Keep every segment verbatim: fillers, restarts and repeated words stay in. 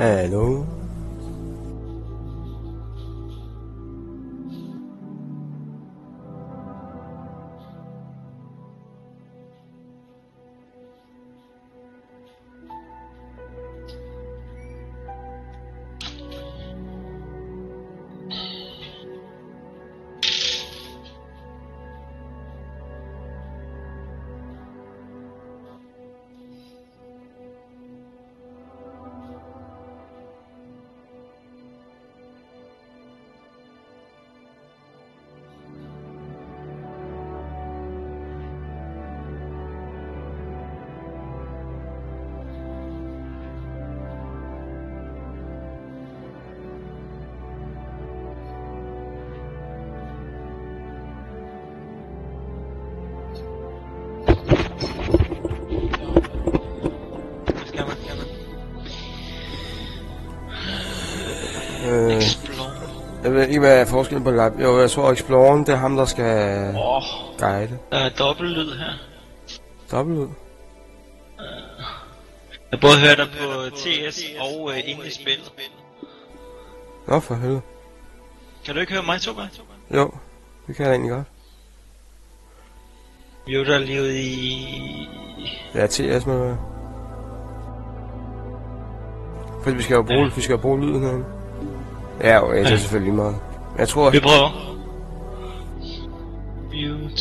Hallo. Øh, jeg ved ikke, hvad er forskellen på lab. Jo, jeg tror, Exploren, det er ham, der skal oh, guide. Der er dobbeltlyd her. Dobbeltlyd? Uh, jeg både hører dig på T S og uh, inde i spillet. Nå, for helvede. Kan du ikke høre mig, Toba? Jo, det kan jeg egentlig godt. Vi er der lige ude i... Ja, T S med. Fordi vi skal jo bruge, ja. vi skal jo bruge lyden herinde. Ja, jo, det er selvfølgelig meget. Jeg tror... Vi prøver. Mute.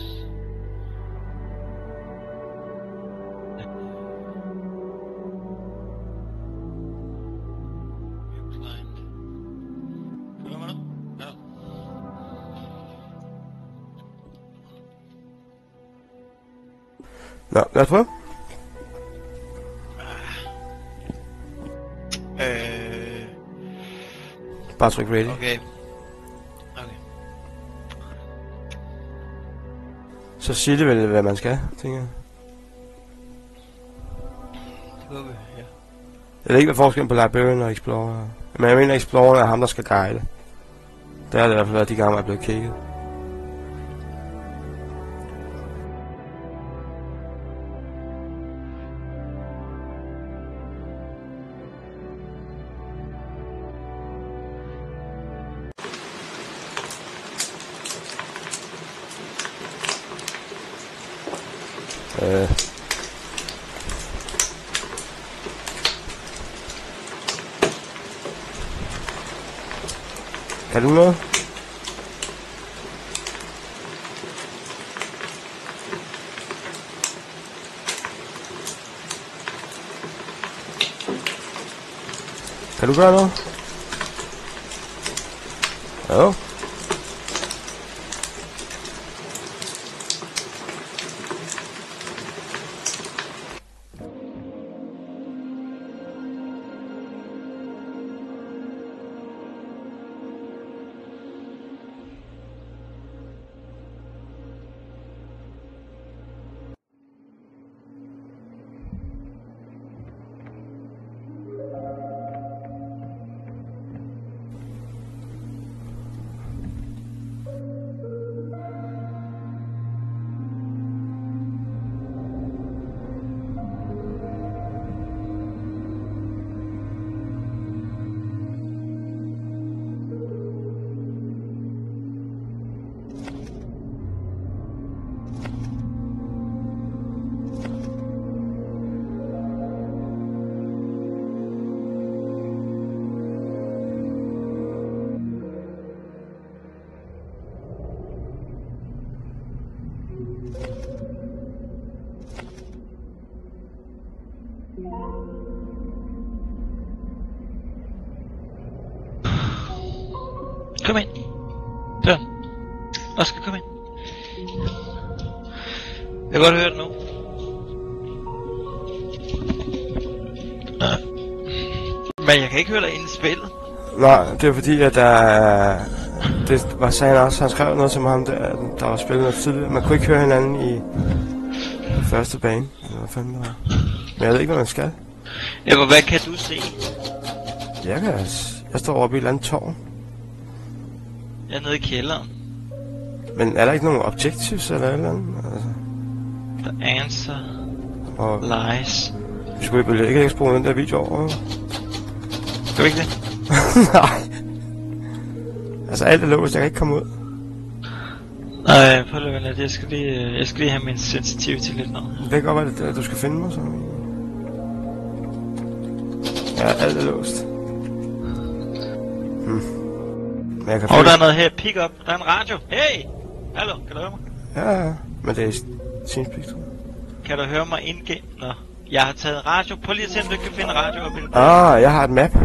Nå, lad os prøve. Øh... Bare tryk ready. Okay. Okay. Så siger det vel, hvad man skal, tænker jeg. Det går vi, ja. Jeg ved ikke, hvad forskellen på Librarian og Explorer. Men jeg mener, Explorer er ham, der skal guide. Det har det i hvert fald været de gange, jeg er blevet kigget. Øh. Kan du noget? Kan du gøre noget? Jo. Kom ind. Så. Oscar, kom ind. Jeg kan godt høre det nu. Men jeg kan ikke høre dig inde i spillet. Nej, det er fordi, at der... Det var sagen også, han skrev noget som ham, der, der var spillet noget tidligere. Man kunne ikke høre hinanden i første bane. Det var fandme rart. Men jeg ved ikke, hvad man skal. Ja, men hvad kan du se? Jeg kan... Jeg står oppe i et eller andet tårn. Jeg er nede i kælderen. Men er der ikke nogen objectives eller et eller andet? Altså. The answer og lies. Vi skulle jo ikke ikke bruge den der video over. Skal vi ikke det? Nej. Altså alt er låst, jeg kan ikke komme ud. Nej, prøv lige at jeg skal lige, jeg skal lige have min sensitivity lidt nu. Det kan godt være, at du skal finde mig så. Ja, alt er låst. Hmm. Men jeg kan Og der er noget her, pick up. Der er en radio. Hey! Hallo, kan du høre mig? Ja, ja. Men det er Teamspeak, tror jeg. Kan du høre mig indgennem? Nå. Jeg har taget radio. Prøv lige at se, om du kan finde radio op i den. Ah, jeg har et map.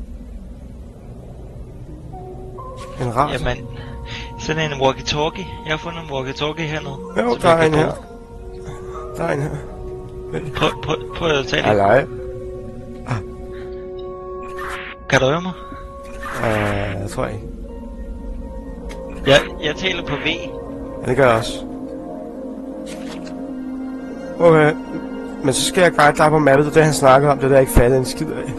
En radio. Jamen, sådan en walkie-talkie. Jeg har fundet en walkie-talkie hernede. Jo, der er en her. Der er en her. Prøv, prøv, prøv at tale. Halløj. Ah. Kan du høre mig? Uh, jeg tror ikke. Jeg, jeg taler på V. Ja, det gør jeg også. Okay. Men så skal jeg guide dig på mappet, det er det han snakker om, det der jeg ikke fattede en skid af.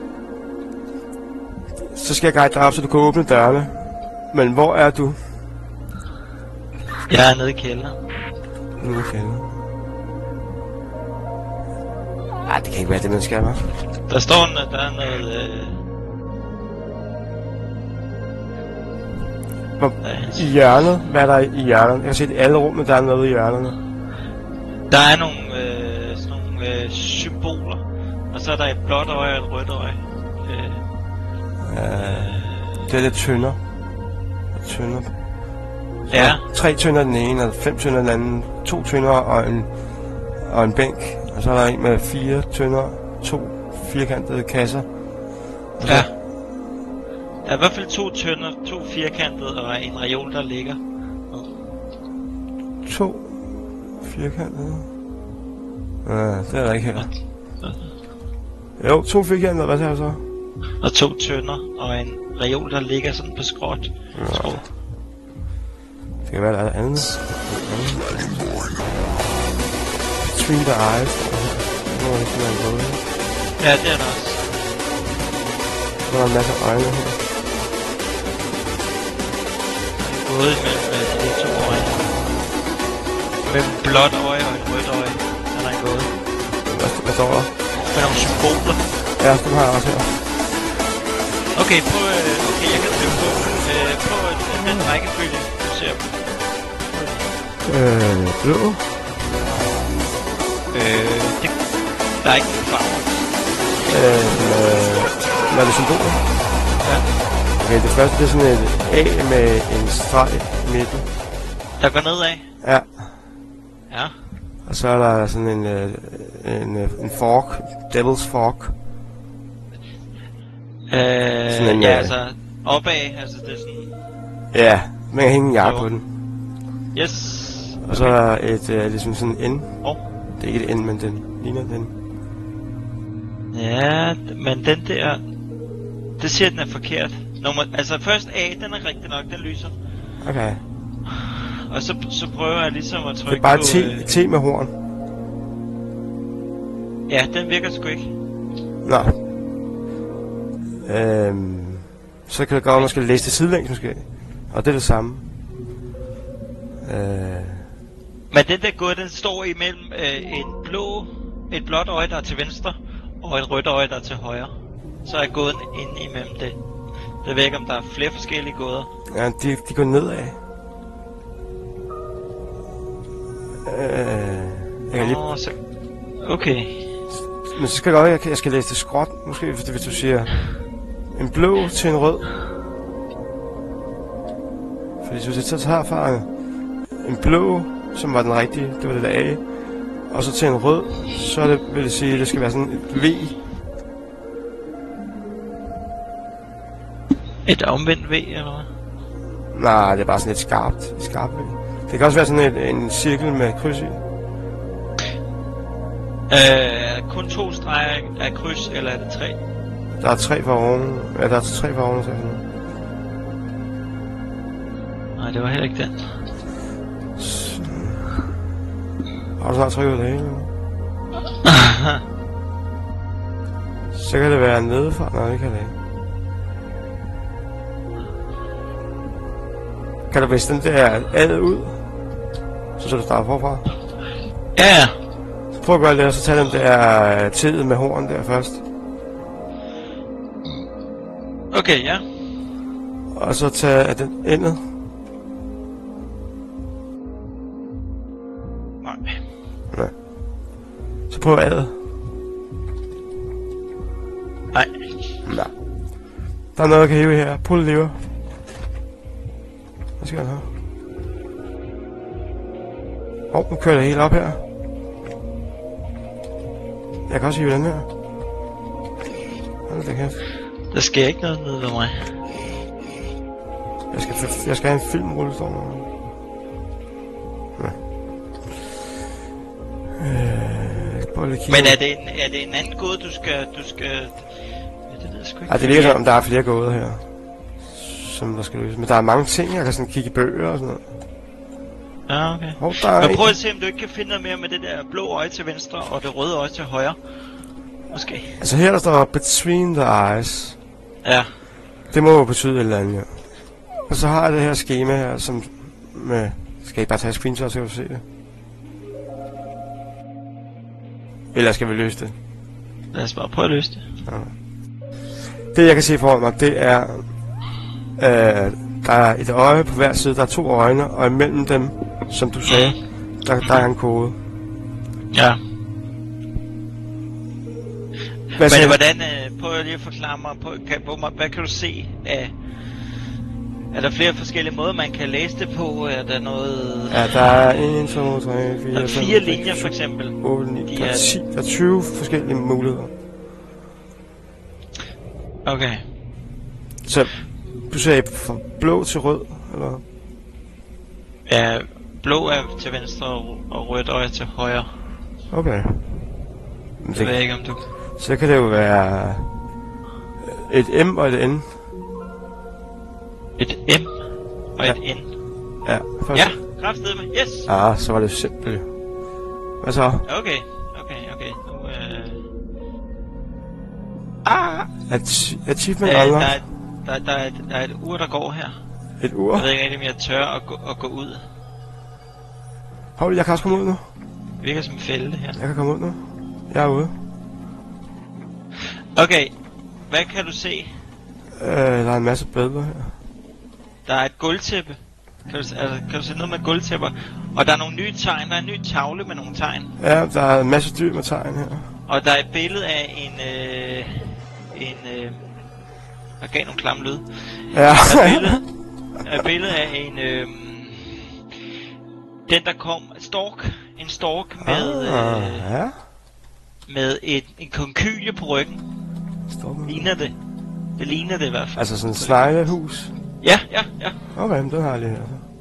Så skal jeg guide dig op, så du kan åbne dørene. Men hvor er du? Jeg er nede i kælderen. Nede i kælderen. Ej, det kan ikke være det, man skal, hva'? Der står, at der er noget... Øh... Hvor, i hjørnet? Hvad er der i hjørnet? Jeg kan se, at i alle rummene, der er noget i hjørnerne. Der er nogle, øh, sådan nogle øh, symboler. Og så er der et blåt øje og et rødt øje. Øh, øh, det er lidt tyndere. Tyndere. Ja. Tre tynder den ene, og fem tynder den anden. To tynder og en, og en bænk. Og så er der en med fire tynder, to firkantede kasser. Og ja. Der er i hvert fald to tønder, to firkantede og en reol, der ligger. To firkantede? Ja, det er der ikke her. Jo, to firkantede, hvad siger du så? Og to tønder og en reol, der ligger sådan på skråt. Ja. Det kan være, der er andet. Between the eyes. Nu er det sådan en måde. Ja, det er der også. Nu er der en masse øjne her. Både mellem uh, de to øjne. Med et blåt øje og et rødt øje. Er der en gåde. Hvad, hvad står der? Med nogle symboler. Ja, dem har jeg også her. Okay, prøv, uh, okay, jeg kan skrive på. Uh, prøv uh, den rækkefølge, du ser på. Øh, blå. Øh, det, der er ikke nogen farver. Øh, øh, hvad er det symboler? Ja. Okay, det første det er sådan et A med en streg i midten. Der går nedad? Ja. Ja. Og så er der sådan en, øh, en, øh, en fork, devil's fork. Øh, en, ja, øh, altså opad, altså det er sådan... Ja, man kan hænge en jakke på den. Yes. Og så er der et, øh, ligesom sådan en N. Oh. Det er ikke et N, men den ligner den. Ja, men den der... Det siger, den er forkert. Nummer, altså først A, den er rigtig nok, den lyser. Okay. Og så, så prøver jeg ligesom at trykke det er bare på... T, øh... T med horn. Ja, den virker sgu ikke. Nå. Øhm, så kan det godt, at man skal læse det sidelængst måske. Og det er det samme. Øh... Men den der gåde, den står imellem øh, en blå, et blåt øje, der er til venstre, og et rødt øje, der er til højre. Så er gåden inde imellem det. Jeg ved ikke, om der er flere forskellige gåder. Ja, de, de går nedad. Øh... Jeg kan lige... Nå, så... Okay. Men så skal jeg godt, jeg skal læse det skråt, måske, hvis du siger en blå til en rød. Fordi hvis jeg tager fra en blå, som var den rigtige, det var det der A, og så til en rød, så er det, vil det sige, at det skal være sådan et V. Et omvendt V, eller hvad? Nej, det er bare sådan et skarpt, et skarpt V. Det kan også være sådan et, en cirkel med kryds i. Øh, kun to streger af kryds, eller er det tre? Der er tre for oven. Ja, der er tre for oven, så sådan noget. Nej, det var heller ikke den. Så... Har du snart trykket det hele? Så kan det være nedefra. Nej, det kan det ikke. Kan du vise den der ad ud? Så så du starter forfra? Ja, ja. Så prøv at gøre det, og så tag den der tid med horn der først. Okay, ja. Og så tage af den endet. Nej. Nej. Så prøv A'et. Nej. Nej. Der er noget, jeg kan hive her. Pull lever. Hvad skal jeg have? Åh, oh, nu kører det helt op her. Jeg kan også hive den her. Hold da kæft. Der sker ikke noget nede ved mig. Jeg skal, jeg skal have en filmrulle, står der. Ja. Øh, Men er det, en, er det en anden gåde, du skal... Du skal... Ja, det ved jeg sgu ikke. Ej, det virker som om, der er flere gåder her. Som der skal løses. Men der er mange ting, jeg kan sådan kigge i bøger og sådan noget. Ja, okay. Hov, der er Men prøv en. at se, om du ikke kan finde noget mere med det der blå øje til venstre, og det røde øje til højre. Måske. Altså her der står between the eyes. Ja. Det må jo betyde et eller andet, ja. Og så har jeg det her skema her, som med... Skal I bare tage screenshot, så kan du se det? Eller skal vi løse det? Lad os bare prøve at løse det. Ja. Det jeg kan se foran mig, det er... Øh, der er et øje på hver side, der er to øjne, og imellem dem, som du sagde, der, der er en kode. Ja. Hvad Men hvordan, øh, prøv lige at forklare mig, på, kan, hvor, hvad kan du se af... Er der flere forskellige måder, man kan læse det på? Er der noget... Ja, der er en, to, tre, fire, der er fire linjer, for eksempel. otte, ni, De der, er er- ti, der er tyve forskellige muligheder. Okay. Så du sagde fra blå til rød, eller? Ja, blå er til venstre, og, og rødt øje til højre. Okay. Men Jeg ved det, ikke, om du... så kan det jo være et M og et N. Et M og Ja. et N. Ja, først. Ja, kraftedeme. Yes! Ah, så var det simpelt. Hvad så? Okay, okay, okay. Nu, øh... Ah! Ach- achievement Øh, der, unlocked. er, der, der, er et, der er et ur, der går her. Et ur. Jeg ved ikke rigtig, om jeg tør at gå, at gå ud. Hold, jeg kan også komme ud nu. Det virker som en fælde her. Jeg kan komme ud nu. Jeg er ude. Okay, hvad kan du se? Øh, der er en masse billeder her. Der er et gulvtæppe. Kan du, altså, kan du se noget med gulvtæpper? Og der er nogle nye tegn. Der er en ny tavle med nogle tegn. Ja, der er en masse dyr med tegn her. Og der er et billede af en... Øh, en... Øh, der gav nogle klamme lyd. Ja. Der er et billede, der er et billede af en... Øh, den der kom... Stork. En stork med... Ah, Øh, ja. med et, en konkylie på ryggen. Står med. Ligner det? Det ligner det i hvert fald. Altså sådan en sneglehus. Ja, ja, ja. Okay, men den har jeg lige her.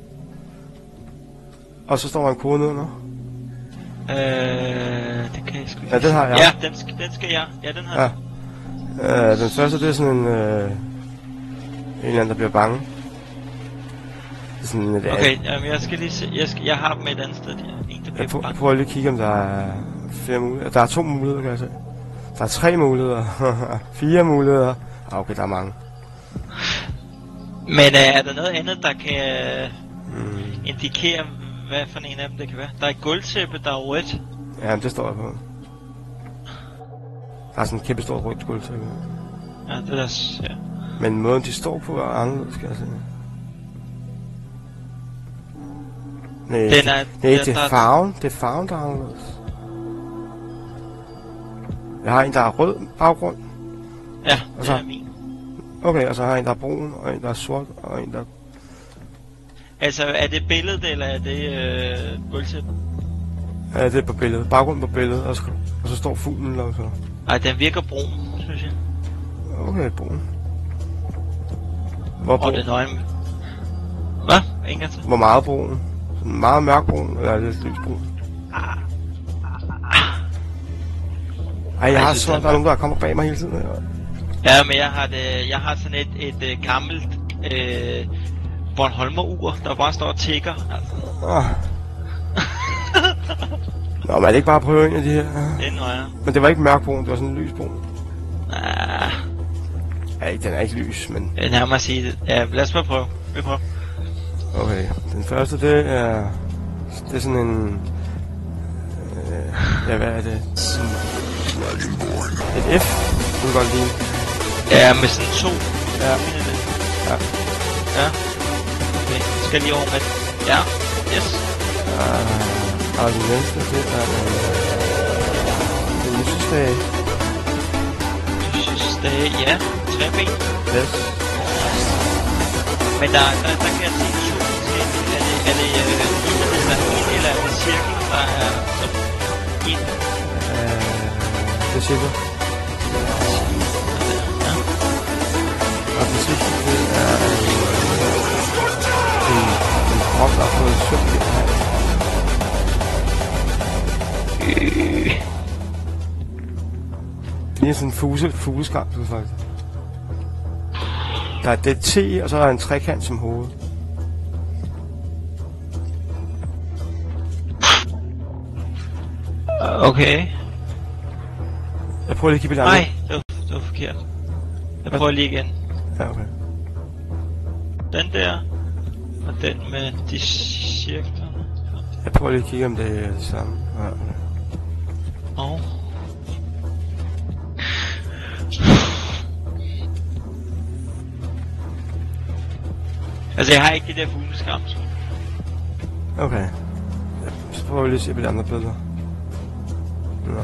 Og så står der en kode under. Øh, det kan jeg sgu ikke. Ja, den har jeg. Ja, den, skal, den skal jeg. Ja, den har Ja. jeg. Øh, den første, det er sådan en... Øh, en eller anden, der bliver bange. Det er sådan et Okay, jamen jeg skal lige se. Jeg, skal, jeg har dem et andet sted. Der. En, der Jeg, bliver prøver, jeg bange. prøver lige at kigge, om der er flere muligheder. Der er to muligheder, kan jeg se. Der er tre muligheder. Fire muligheder. Ah, okay, der er mange. Men øh, er der noget andet, der kan øh, Mm. indikere, hvad for en af dem det kan være? Der er et gulvtæppe, der er rødt. Ja, det står jeg på. Der er sådan en kæmpe stort rødt gulvtæppe. Ja, det er der... s- Ja. Men måden de står på er anderledes, skal jeg sige. Nej, Den det, er- nej, der- det er der- farven. Det er farven, der er anderledes. Jeg har en, der er rød baggrund. Ja, Og det så- er min. Okay, og så har jeg en, der er brun, og en, der er sort, og en, der... Altså, er det billedet, eller er det øh, gulvtæppe? Ja, det er på billedet. Baggrund på billedet, og så, og så står fuglen og så... Ej, den virker brun, synes jeg. Okay, brun. Hvor Og brun? den øje... Hvad? En gang til. Hvor meget brun? Sådan meget mørk brun, eller er det lidt lysbrun? Ej, jeg Ej, har jeg synes, svært, den der er er- nogen, der kommer bag mig hele tiden. Her. Ja, men jeg har, det, jeg har sådan et, et, et gammelt øh, Bornholmer-ur, der bare står og tigger. Altså, Ah. Nå, men er det ikke bare at prøve en af de her? det er nøjere. Men det var ikke mørkbrun, det var sådan en lysbrun. Ah, Ja, ikke- den er ikke lys, men... det er nærmere at sige det. Ja, lad os bare prøve. Vi prøver. Okay, den første, det er... Det er sådan en... Øh, ja, hvad er det? Sådan, et F, du kan godt lide. Ja, med sådan to Ja. Ja. Ja. Okay, skal lige over med... Ja, yes. Uh, og den næste, det er en... Uh, en lysestage. Lysestage, ja. Tre ben. Yes. Men der, der, der kan jeg se en sol. Er det, er det, øh, en eller en, eller er det cirkel, der er som en? Uh, det er cirkel. Ja. Og den sidste, det er en... En, en krop, der har fået søvn i her. Øh. Det er sådan en fuse, fugleskram, faktisk. Der er det T, og så er der en trekant som hoved. Okay. Jeg prøver lige at kigge på det andre. Nej, det var, det var forkert. Jeg prøver lige igen. Ja, okay. Den der, og den med de cirkler. Jeg prøver lige at kigge, om det er det samme. Ja, okay. Og... Altså, jeg har ikke det der fugleskram. Okay. Ja, så prøver vi lige at se på de andre billeder. Nå,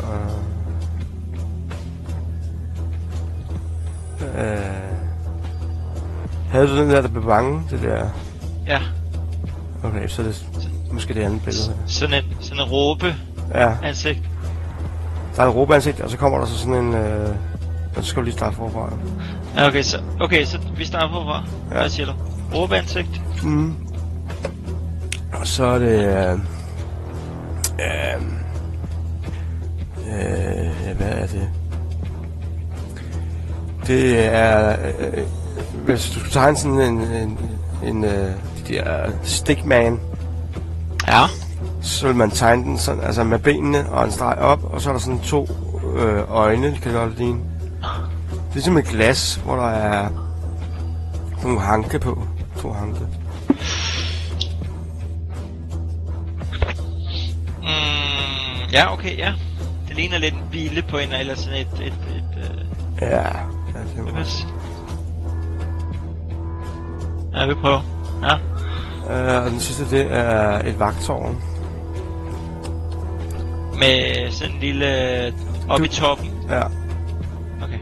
øh... øh... Havde du den der, der blev bange? Det der... Ja. Okay, så er det måske det andet billede her. Sådan en, sådan en råbe Ja. ansigt. Der er et råbeansigt, og så kommer der så sådan en... Øh... Så skal vi lige starte forfra. Ja, okay, så, okay, så vi starter forfra. Ja. Hvad siger du? Råbe ansigt? Mm. Og så er det... Øh... Øh... Øh... Hvad er det? Det er... Øh... Hvis du skulle tegne sådan en... en, en øh, de der stickman, Ja. så vil man tegne den sådan, altså med benene og en streg op, og så er der sådan to øh, øjne, kan det godt ligne. Det er som et glas, hvor der er nogle hanke på. To hanke. Mm, ja, okay, ja. Det ligner lidt en bile på en, eller sådan et... et, et, et Ja, ja, det må øh, ja, vi prøver. Ja. øh, og den sidste, det er et vagtårn. Med sådan en lille... Oppe i toppen. Ja. Okay.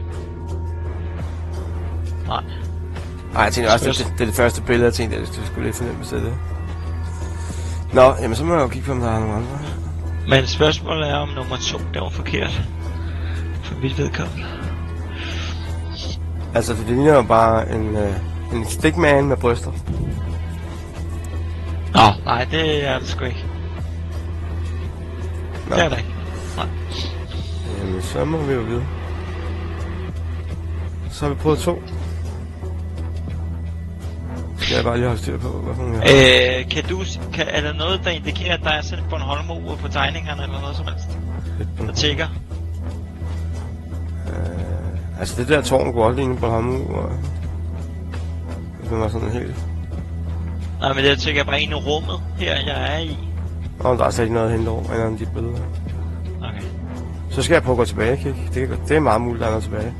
Nej. Nej, jeg tænkte også, det, det, det er det første billede, jeg tænkte, at det skulle lidt fornemt til det. Nå, jamen så må jeg jo kigge på, om der er nogle andre. Men spørgsmålet er, om nummer to, der var forkert. For mit vedkommende. Altså, det ligner jo bare en, øh, en stickman med bryster. Nå, nej, det er det sgu ikke. Nå. Det er det ikke. Nej. Jamen, så må vi jo vide. Så har vi prøvet to. Skal jeg bare lige holde styr på, hvad hun gør? Øh, kan du, kan, er der noget, der indikerer, at der er sådan et Bornholmer-ur på tegningerne, eller noget som helst? Der tjekker? Øh, altså, det der tårn kunne også ligne på ham, og... Det var sådan helt... Nej, men det tjekker bare ind i rummet, her jeg er i. Nå, der er slet ikke noget at hente over, en af de billeder. Okay. Så skal jeg prøve at gå tilbage og kigge. Det, det er meget muligt, der er noget tilbage.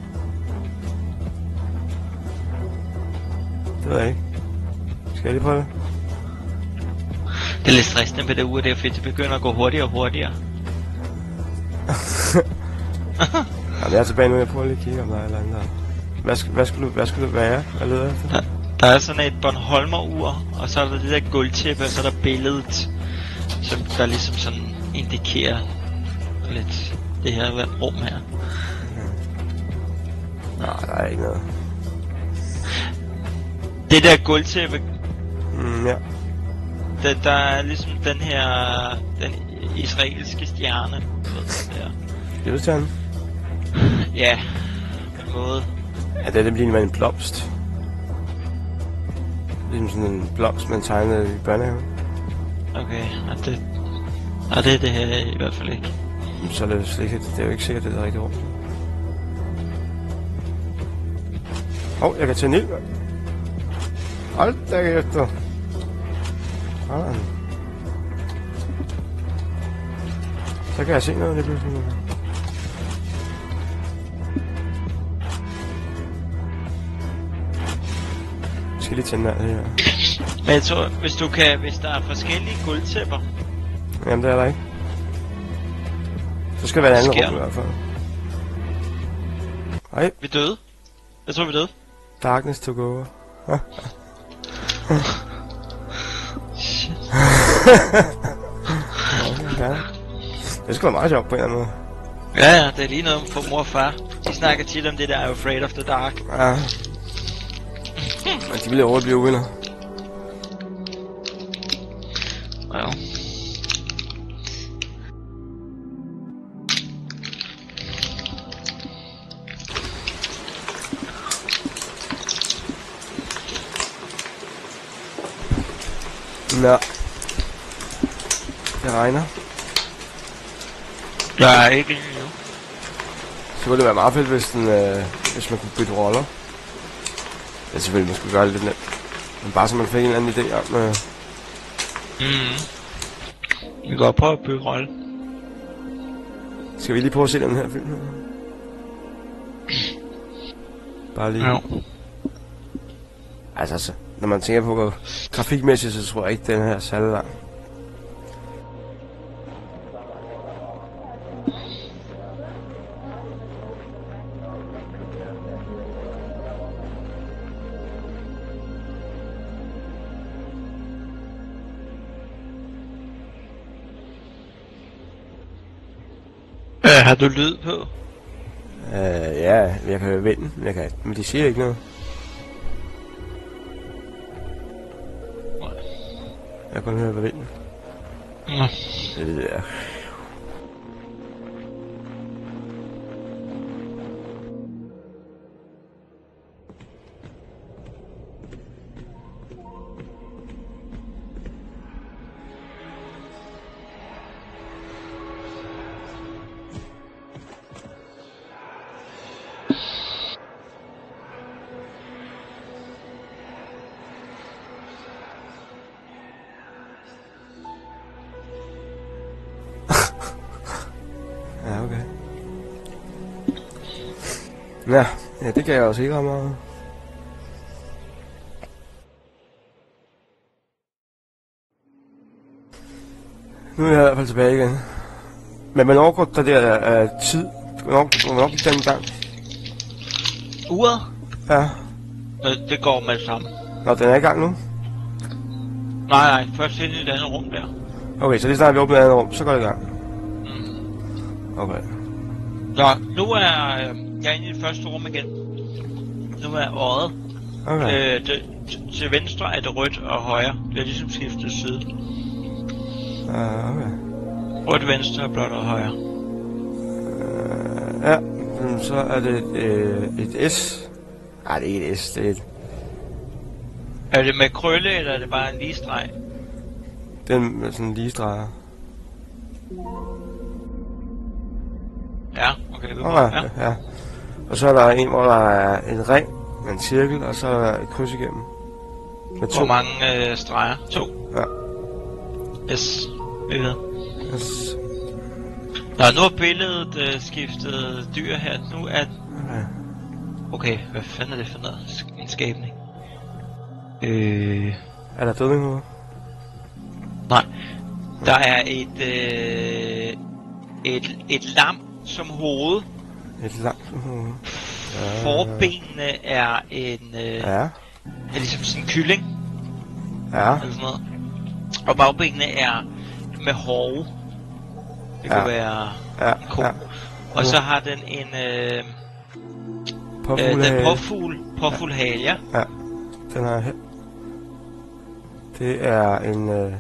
Det ved jeg ikke. Skal jeg lige prøve det? Det er lidt stressende med det ur, det er fedt, det begynder at gå hurtigere og hurtigere. Jamen, jeg er tilbage nu, jeg prøver lige at kigge, om der er et eller andet der. Hvad, sk hvad, skulle, hvad skulle det være, jeg leder efter? Der, der er sådan et Bornholmer-ur, og så er der det der guldtæppe, og så er der billedet, som der ligesom sådan indikerer lidt det her rum her. Nej, der er ikke noget. Det der guldtæppe, Mm, ja. der, der er ligesom den her, den israelske stjerne. Der. Jødestjernen? Ja, på en måde. Ja, det er det ligner en blomst. Ligesom sådan en blomst, man tegnede i børnehaven. Okay, og det, og det er det her i hvert fald ikke. Så er det, slet ikke, det er jo ikke sikkert, det er det rigtige rum. Åh, oh, jeg kan tænde ild. Hold da efter. Sådan. Så kan jeg se noget, det bliver sådan noget. forskellige tænder det her. Men jeg tror, hvis du kan, hvis der er forskellige guldtæpper. Jamen det er der ikke. Så skal det være et andet rum i hvert fald. Ej. Vi døde. Jeg tror vi døde. Darkness took over. Shit. Ja. Det er sgu da meget sjovt på en eller anden måde. Ja, ja, det er lige noget for mor og far. De snakker tit om det der Afraid of the Dark. Ja. Men de vil overhovedet blive uvenner. Ja. Nå. Det regner. Der er ikke en nu. Så ville det være meget fedt, hvis, den, øh, hvis man kunne bytte roller. Ja, selvfølgelig, man skulle gøre det lidt nemt. Men bare så man fik en eller anden idé om... Øh... Mm. Vi kan godt prøve at bytte rolle. Skal vi lige prøve at se den her film her? Bare lige... Ja. Altså, altså, når man tænker på grafikmæssigt, så tror jeg ikke, den her er særlig lang. Øh, har du lyd på? Øh, ja, jeg kan høre vinden, men, jeg kan, men de siger ikke noget. Nej. Jeg kan kun høre vinden. Nå. Det er det der. Ja, okay. Ja, ja, det kan jeg også ikke ret meget. Nu er jeg i hvert fald tilbage igen. Men hvornår går der der uh, tid? Hvornår, hvornår gik den i gang? Uret? Ja. Øh, det går med det samme. Nå, den er i gang nu? Nej, nej, først ind i et andet rum der. Okay, så lige snart vi åbner et andet rum, så går det i gang. Mm. Okay. Så nu er øh, jeg inde i det første rum igen. Nu er øjet. Okay. Øh, det, til venstre er det rødt og højre. Det er ligesom skiftet side. Uh, okay. Rødt, venstre og blåt og højre. Uh, ja, så er det øh, et S. Nej, det er ikke et S, det er et... Er det med krølle, eller er det bare en lige streg? Den med sådan en lige streger. Ja, okay, det er Okay, ja. ja. Og så er der en, hvor der er en ring med en cirkel, og så er der et kryds igennem. Med to. Hvor mange øh, streger? To? Ja. Yes, vi ved. Yes. Nå, nu er billedet øh, skiftet dyr her. Nu er... Okay. Okay, hvad fanden er det for noget? En skabning. Øh... Er der dødning nu? Nej. Der er et, øh... Et, et lam som hoved. Et langt hoved. Ja. Forbenene er en... Øh... Ja. Er ligesom sådan en kylling. Ja. Eller sådan noget. Og bagbenene er med hove. Det kan ja. være ja. en ko. Ja. Og så har den en... Øh... Påfugl øh, den påfugl, påfugl hale, ja. Ja, den har jeg her. Det er en... Øh,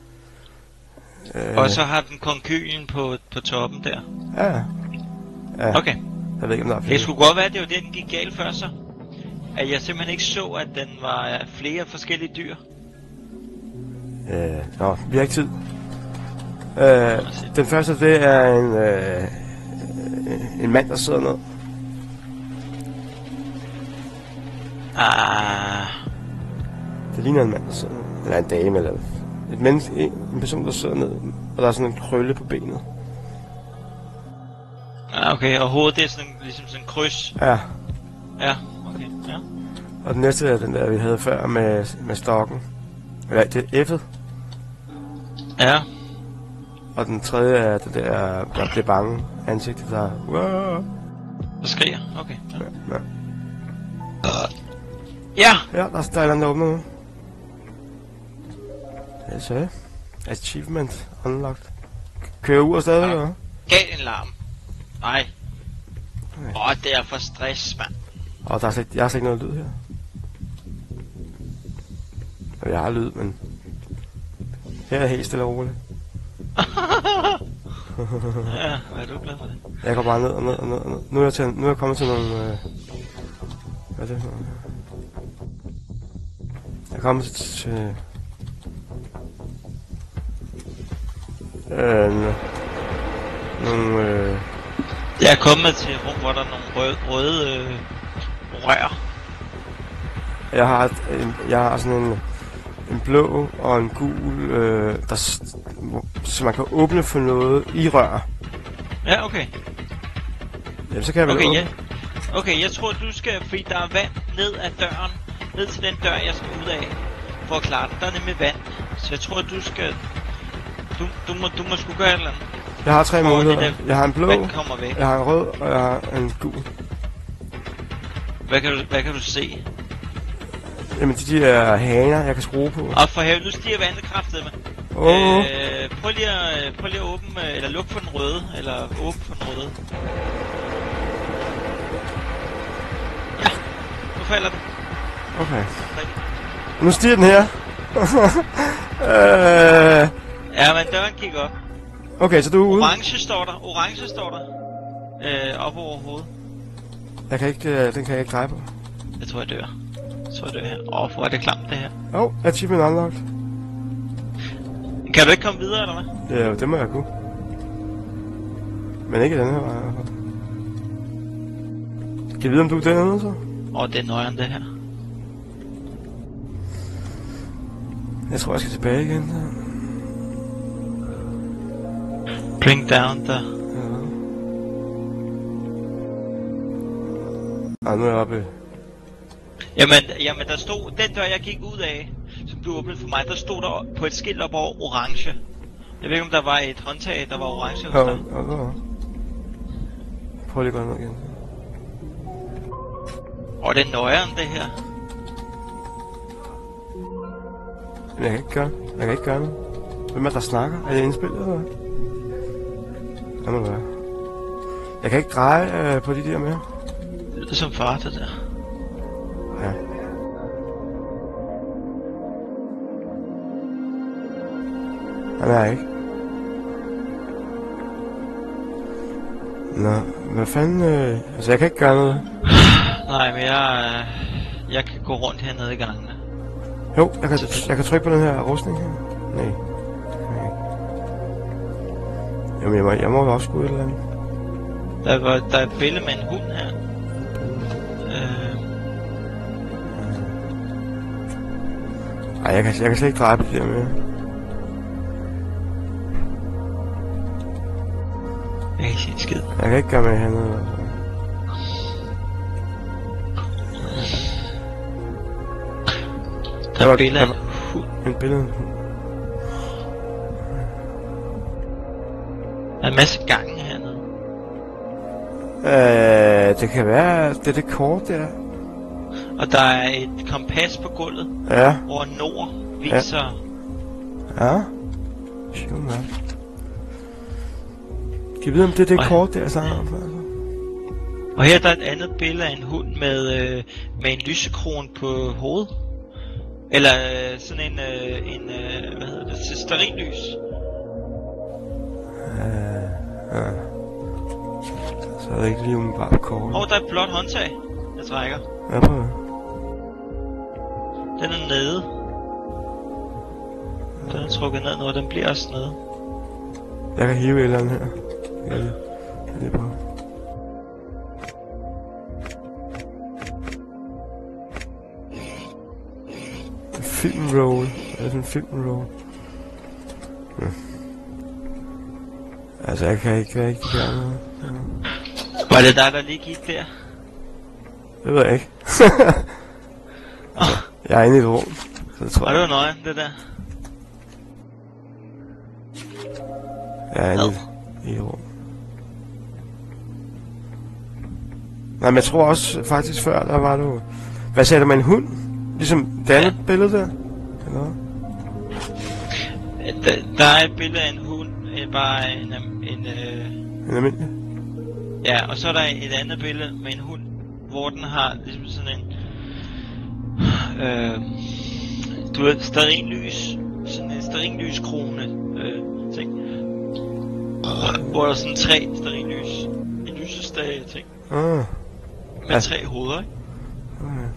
øh, og så har den konkylen på, på toppen der. Ja, ja. Okay. Jeg ved ikke, om der er flere. Det skulle godt være, at det var det, den gik galt før så. At jeg simpelthen ikke så, at den var flere forskellige dyr. Øh, nå, vi har ikke tid. Øh, den første, det er en... Øh, en mand, der sidder ned. Ah. Det ligner en mand, der sidder ned. Eller en dame, eller... Et menneske, en, en person, der sidder ned. Og der er sådan en krølle på benet. Ah, okay, og hovedet det er sådan, ligesom sådan en kryds. Ja. Ja, okay, ja. Og den næste er den der, vi havde før med, med stokken. Eller det er F'et. Ja. Og den tredje er det der, der bliver bange ansigtet, der... Wow. Der skriger? Okay. Ja. Ja, ja. Ja, der, der er et andet, der åbner nu. Det så. Achievement unlocked. Kører ud og stadig, eller? Gav en larm. Nej. Åh, oh, det er for stress, mand. Og der er slet, jeg har slet ikke noget lyd her. Og jeg har lyd, men... Her er helt stille og roligt. Ja, hvad er du glad for det? Jeg går bare ned og ned og ned og ned. Nu er jeg, til, nu er jeg kommet til nogle... Øh... Hvad er det for noget? Jeg er kommet til... til øh... Nogle... Øh... Jeg er kommet til et rum, hvor der er nogle røde, røde øh, rør. Jeg har, en, jeg har sådan en, en blå og en gul, øh, der, så man kan åbne for noget i rør. Ja, okay. Ja, så kan jeg vel okay, åbne. ja. Okay, jeg tror du skal, fordi der er vand ned ad døren, ned til den dør jeg skal ud af, for at klare den. Der er nemlig vand, så jeg tror du skal, du, du, må, du må sgu gøre et eller andet. Jeg har tre muligheder. Jeg har en blå, jeg har en rød, og jeg har en gul. Hvad kan du, hvad kan du se? Jamen de der haner, jeg kan skrue på. Og for helvede, nu stiger vandet kraftigt med. Åh. Oh. Øh, prøv lige at, prøv lige at åbne, eller lukke for den røde, eller åbne for den røde. Ja, nu falder den. Okay. Nu stiger den her. øh... Ja, men døren kigger op. Okay, så du er ude. Orange står der, orange står der. Øh, op over hovedet. Jeg kan ikke, øh, den kan jeg ikke dreje på. Jeg tror jeg dør. Jeg tror jeg dør her. Åh, oh, hvor er det klamt det her. Åh, oh, achievement unlocked. Kan du ikke komme videre, eller hvad? Ja, det må jeg kunne. Men ikke den her vej. Kan jeg vide, om du er dernede så? Åh, oh, det er nøjeren det her. Jeg tror, jeg skal tilbage igen. Så. Bring down the... Ja. Ej, nu er jeg oppe. Jamen, jamen, der stod... Den dør, jeg gik ud af, som du åbnede for mig, der stod der på et skilt op over orange. Jeg ved ikke, om der var et håndtag, der var orange hos Ja, dig. ja, ja. Prøv lige at gå ned igen. Åh, det er nøjeren, det her. Men jeg kan ikke gøre Jeg kan ikke gøre noget. Hvem er der snakker? Er det indspillet, eller hvad? Det må det være. Jeg kan ikke dreje øh, på de der mere. Det er som far, det der. Ja. Han er ikke. Nå, hvad fanden... Øh... Altså, jeg kan ikke gøre noget. Nej, men jeg... Øh, jeg kan gå rundt hernede i gangene. Jo, jeg kan, jeg kan trykke på den her rustning her. Nej. Okay. Jamen, jeg må, jeg må også gå et eller andet. Der, var, der er et billede med en hund her. Øh... Ej, jeg kan, jeg kan slet ikke dreje på det der mere. Jeg kan ikke se en skid. Jeg kan ikke gøre med hernede. Altså. Der er et billede af en hund. En billede af en hund. Der er en masse gang hernede. Øh, det kan være, det er det kort der. Og der er et kompas på gulvet, Ja. hvor nord viser... Ja. Ja. Sjov nok. Kan I vide, om det er det Og- kort der, så altså? Og her der er et andet billede af en hund med, øh, med en lysekron på hovedet. Eller øh, sådan en, øh, en øh, hvad hedder det, stearinlys. Øh, ja. Så er det ikke lige umiddelbart på kort. Og der er et blåt håndtag, jeg trækker. Ja, prøv det. Den er nede. Den er trukket ned nu, og den bliver også nede. Jeg kan hive et eller andet her. Jeg kan lige, jeg kan lige prøve. En filmroll. Det er sådan en filmroll. Ja. Altså, jeg kan ikke rigtig gøre noget. Ja. Var det dig, der lige gik der? Det ved jeg ikke. Jeg er inde i et rum, så det tror Og jeg. det var nøgen, det der. Jeg er inde i, i et rum. Nej, men jeg tror også faktisk før, der var du... Hvad sagde du med en hund? Ligesom det andet ja. billede der? Eller hvad? Der, der er et billede af en hund, øh, bare en... En, øh... En almindelig? Ja, og så er der et andet billede med en hund, hvor den har ligesom sådan en... Øh... Du ved, stearinlys... Sådan en stearinlyskrone, øh, ting. Hvor der er sådan tre stearinlys. En lysestage, ting. Ah. Med Ja. tre hoveder, ikke? Okay.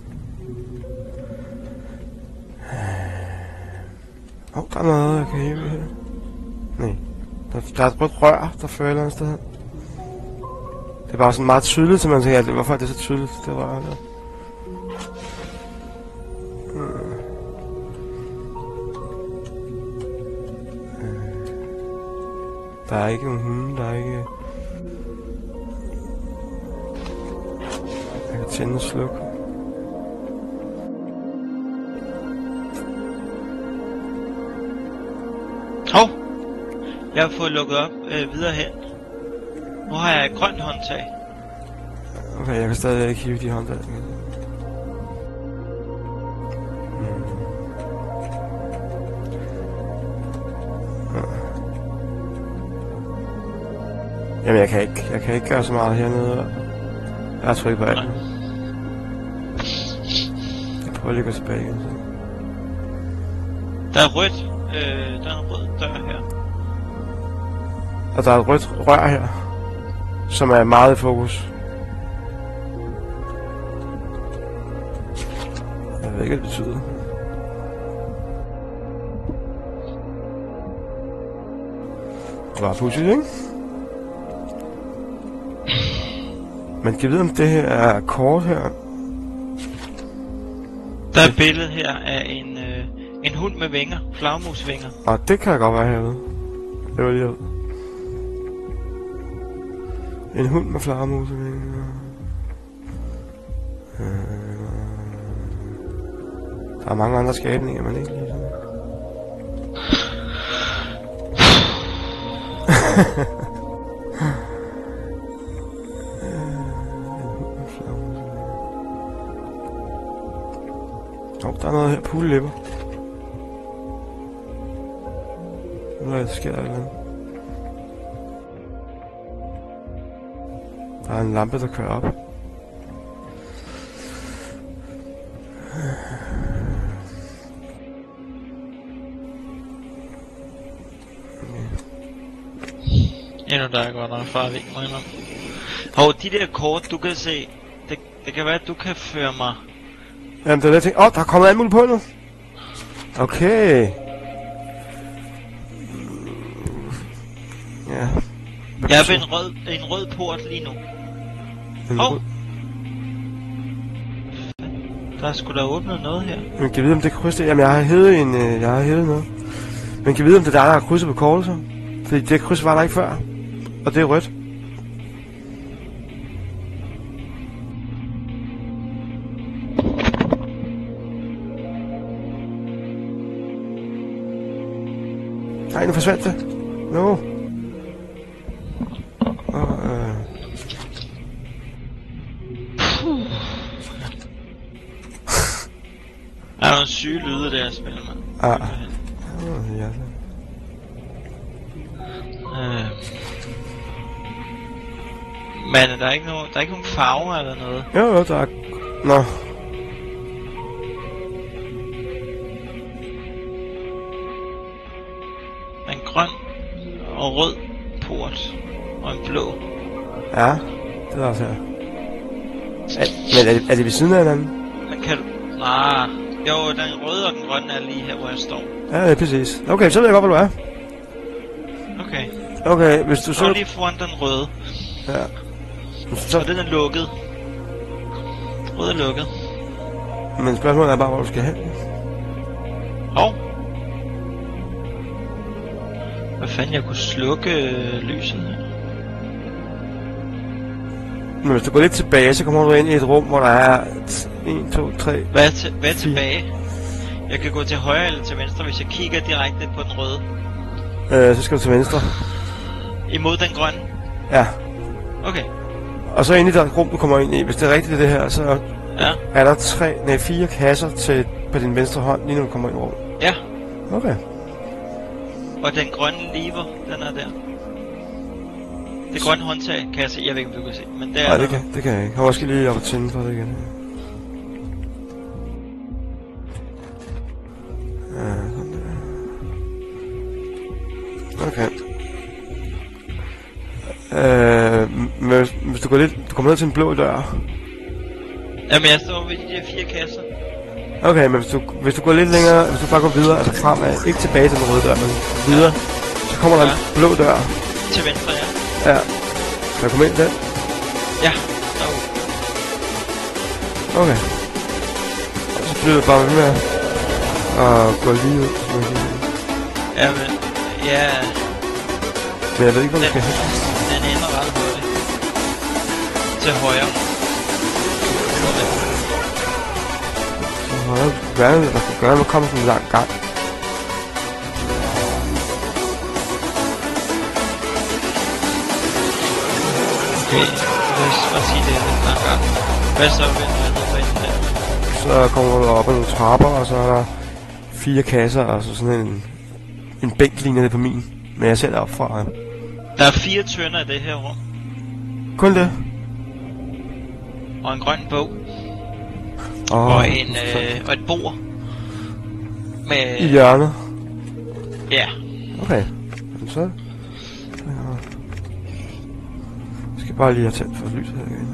Åh, oh, der er noget, jeg kan hive her. Nej. Der, der er et rødt rør, der fører et eller andet sted hen. Det er bare sådan meget tydeligt, så man tænker, at det, hvorfor er det så tydeligt, det rør der? Hmm. Der er ikke nogen hunde, der er ikke... Jeg kan tænde og slukke. Hov! Jeg har fået lukket op øh, videre hen. Nu har jeg et grønt håndtag. Okay, jeg kan stadig ikke hive de håndtag. Hmm. Ja. Jamen jeg kan ikke, jeg kan ikke gøre så meget hernede. Jeg har trykket på alt. Jeg prøver lige at gå tilbage igen. Så. Der er rødt. Øh, der er en rød dør her. Og der er et rødt rør her, som er meget i fokus. Jeg ved ikke, hvad det betyder. Det var pudsigt, ikke? Men kan vide, om det her er kort her? Der er et billede her af en, øh, en hund med vinger. Flagmusvinger. Og det kan godt være herude. Det var lige ud. En hund med flagermusvinger. Øh, der er mange andre skabninger, men ikke lige sådan. Åh, oh, der er noget her. Pulelipper. Nu er det sker der et eller andet. Der er en lampe, der kører op. Endnu der er godt nok farligt, må jeg nok. Hov, de der kort, du kan se, det, det kan være, at du kan føre mig. Jamen, det er det, jeg tænker. Åh, oh, der er kommet alt muligt på nu. Okay. Ja. Jeg er ved en rød, en rød port lige nu. Hov! Der er sgu da åbnet noget her. Men kan jeg vide, om det kan krydse? Jamen, jeg har hævet en... Øh, jeg har hævet noget. Men kan jeg vide, om det er der, der har krydset på kortet så? Fordi det kryds var der ikke før. Og det er rødt. Nej, nu forsvandt det. No. Og, øh... Der er nogle syge lyde der, spiller man. Ah. Oh, ja. Øh. Men der er ikke nogen, der er ikke nogen farver eller noget. Jo, jo, der er... Nå. En grøn og rød port og en blå. Ja, det er også her. Er, men er det, er det ved siden af hinanden? Men kan du... Nej. Jo, den røde og den grønne er lige her, hvor jeg står. Ja, det er præcis. Okay, så ved jeg godt, hvor du er. Okay. Okay, hvis du Så så... lige foran den røde. Ja. Så den er lukket. Rød er lukket. Men spørgsmålet er bare, hvor du skal hen. Hov. Hvad fanden, jeg kunne slukke øh, lyset her. Men hvis du går lidt tilbage, så kommer du ind i et rum, hvor der er en, to, tre... Hvad er, til, hvad er tilbage? Jeg kan gå til højre eller til venstre, hvis jeg kigger direkte på den røde. Øh, så skal du til venstre. Imod den grønne? Ja. Okay. Og så inde i det rum, du kommer ind i, hvis det er rigtigt det her, så ja. er der tre, nej, fire kasser til, på din venstre hånd, lige når du kommer ind i rummet. Ja. Okay. Og den grønne lever, den er der. Det grønne håndtag kan jeg se, jeg ved ikke om du kan se, men det er... Nej, det kan, det kan jeg ikke. Jeg må måske lige op og tænde for det igen. Ja, sådan der. Okay. Øh, men hvis, hvis du går lidt, du kommer ned til en blå dør. Jamen jeg står ved de der fire kasser. Okay, men hvis du, hvis du går lidt længere, hvis du bare går videre, altså fremad, ikke tilbage til den røde dør, men videre, ja. Så kommer der ja. en blå dør. Til venstre, ja. Ja. Kan jeg komme ind i den? Ja. No. Okay. Og så bliver du bare ved med at gå lige ud. Ja, men... Ja... Men jeg ved ikke, hvor du skal hen. Den ender ret hurtigt. Til højre. Til højre? Hvad er det, der skal gøre, når man kommer sådan en lang gang? Okay, lad os bare sige det er lidt lang gang. Hvad så, hvis jeg er nede der? Så kommer du op ad nogle trapper, og så er der fire kasser, og så sådan en, en bænk lignende på min. Men jeg ser det op fra. Der er fire tønder i det her rum. Kun det? Og en grøn bog. Oh, og, en, øh, og et bord. Med... I hjørnet? Ja. Okay. Så... Ja. Jeg skal bare lige have tændt for lyset her igen.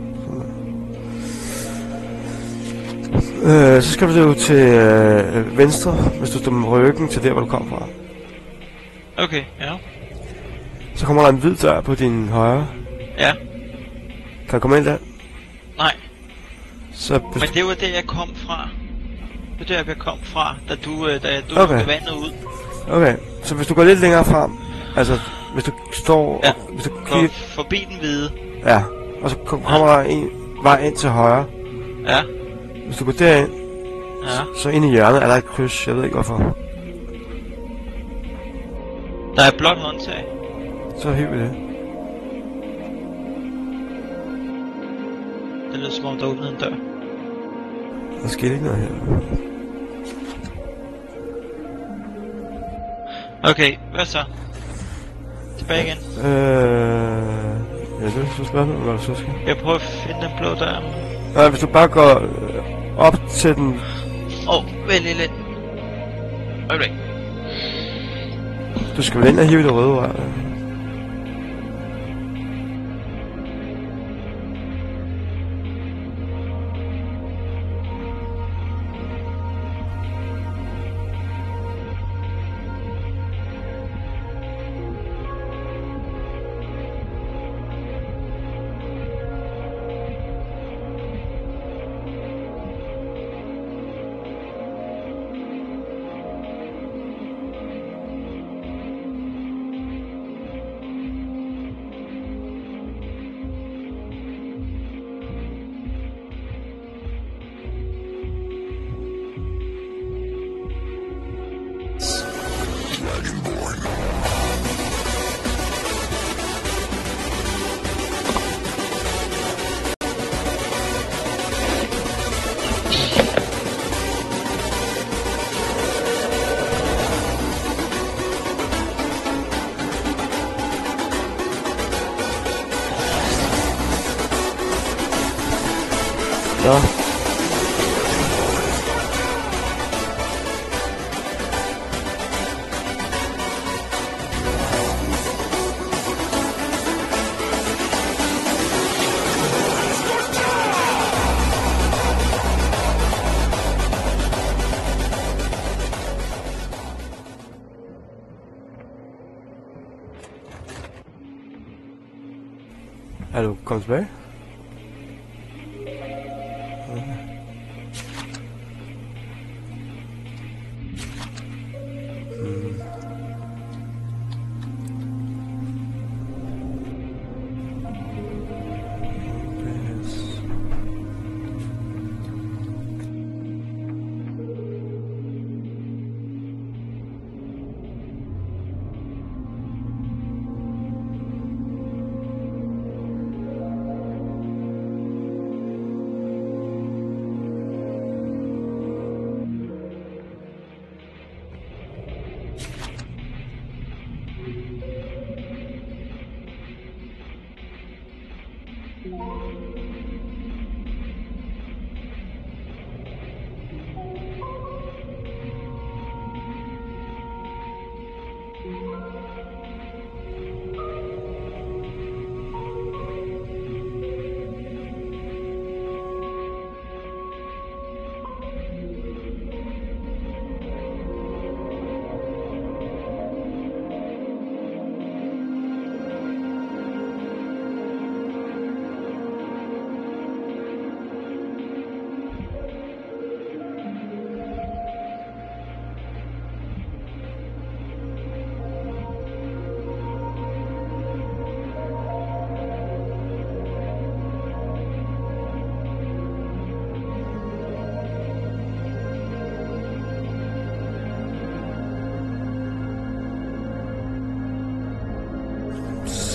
Øh, så skal du jo til øh, venstre, hvis du står med ryggen til der, hvor du kom fra. Okay, ja. Så kommer der en hvid dør på din højre. Ja. Kan du komme ind der? Nej. Så men det var det, jeg kom fra. Det er der, jeg kom fra, da du, da du okay. lukkede vandet ud. Okay, så hvis du går lidt længere frem, altså hvis du står... Ja, og, hvis du kigger... forbi den hvide. Ja, og så kommer ja. der en vej ind til højre. Ja. Hvis du går derind, ja. så ind i hjørnet er der et kryds, jeg ved ikke hvorfor. Der er et blåt håndtag. Så hiver vi det. Det lyder som om der åbnede en dør. Der sker ikke noget her. Okay, hvad så? Tilbage igen. Øh... Ja, det er så spørgsmålet, hvad du så skal. Jeg prøver at finde den blå dør. Nej, hvis du bare går op til den... Åh, oh, vent lige lidt. Okay. Du skal vel ind og hive det røde rør. Så. Er du kommet tilbage?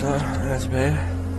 Så er jeg tilbage.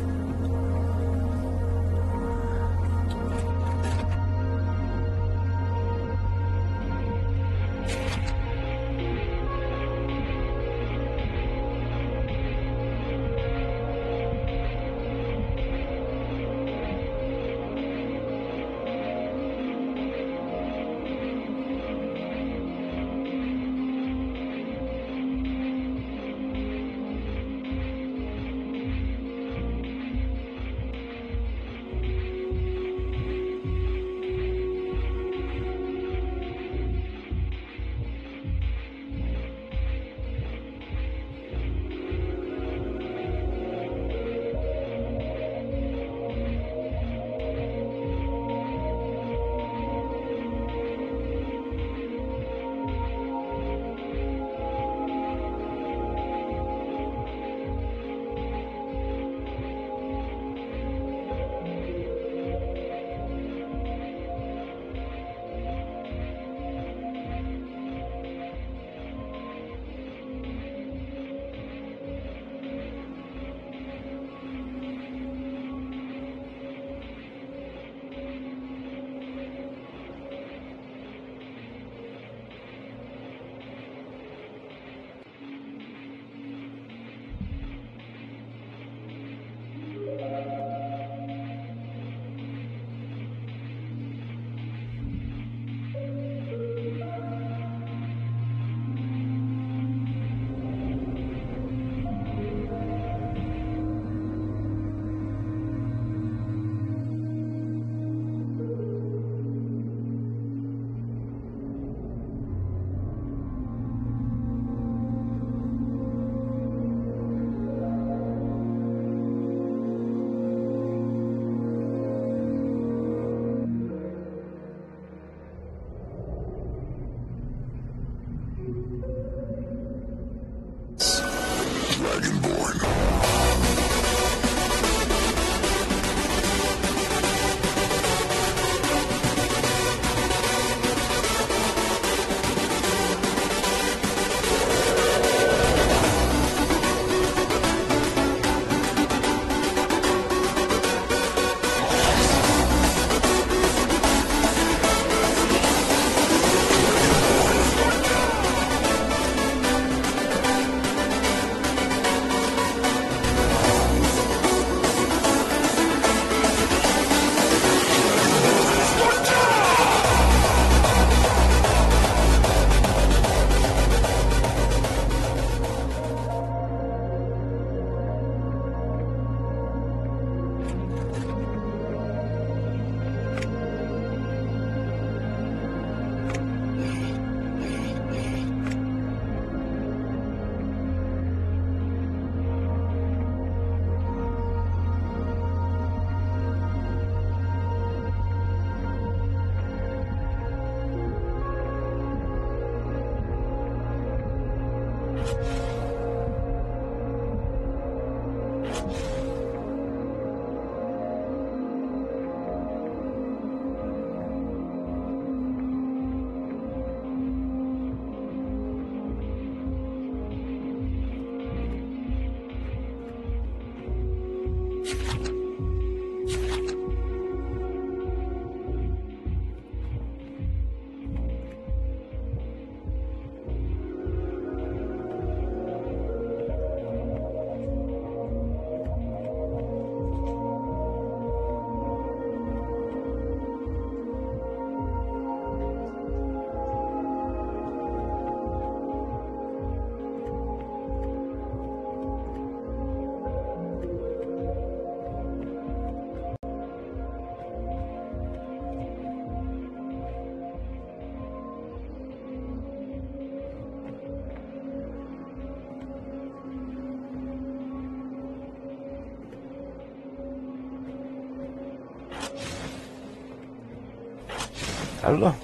Hallo.